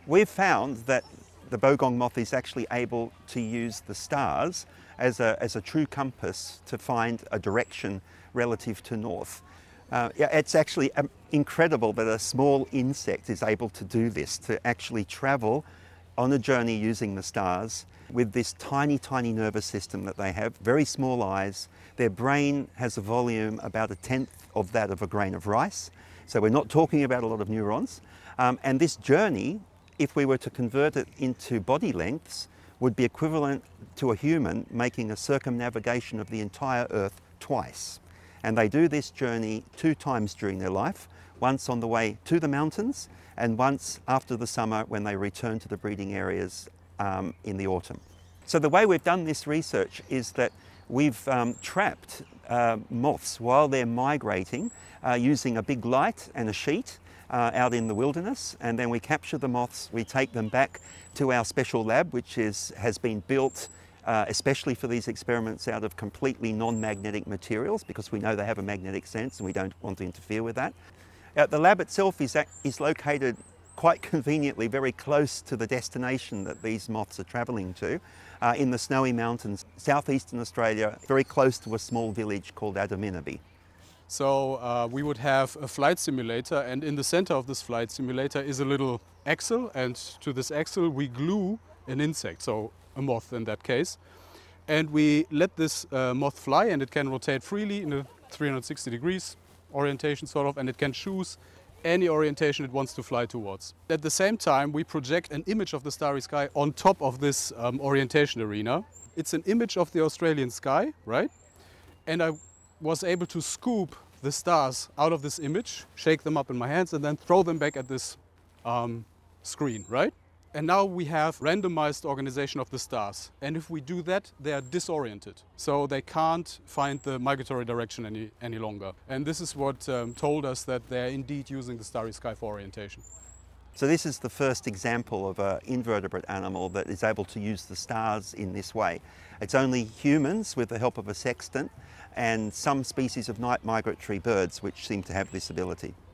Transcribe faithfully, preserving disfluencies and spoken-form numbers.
We've found that the bogong moth is actually able to use the stars as a, as a true compass to find a direction relative to north. Uh, it's actually um, incredible that a small insect is able to do this, to actually travel on a journey using the stars with this tiny, tiny nervous system that they have, very small eyes. Their brain has a volume about a tenth of that of a grain of rice. So we're not talking about a lot of neurons. Um, and this journey, if we were to convert it into body lengths, would be equivalent to a human making a circumnavigation of the entire Earth twice. And they do this journey two times during their life, once on the way to the mountains and once after the summer when they return to the breeding areas um, in the autumn. So the way we've done this research is that we've um, trapped uh, moths while they're migrating uh, using a big light and a sheet uh, out in the wilderness, and then we capture the moths, we take them back to our special lab, which is, has been built Uh, especially for these experiments out of completely non-magnetic materials, because we know they have a magnetic sense and we don't want to interfere with that. Uh, the lab itself is, is located quite conveniently very close to the destination that these moths are travelling to, uh, in the snowy mountains, southeastern Australia, very close to a small village called Adaminaby. So uh, we would have a flight simulator, and in the center of this flight simulator is a little axle, and to this axle we glue an insect, so a moth in that case. And we let this uh, moth fly, and it can rotate freely in a three hundred sixty degrees orientation sort of, and it can choose any orientation it wants to fly towards. At the same time, we project an image of the starry sky on top of this um, orientation arena. It's an image of the Australian sky, right? And I was able to scoop the stars out of this image, shake them up in my hands, and then throw them back at this um, screen, right? And now we have randomized organization of the stars. And if we do that, they are disoriented. So they can't find the migratory direction any, any longer. And this is what um, told us that they're indeed using the starry sky for orientation. So this is the first example of an invertebrate animal that is able to use the stars in this way. It's only humans with the help of a sextant and some species of night migratory birds which seem to have this ability.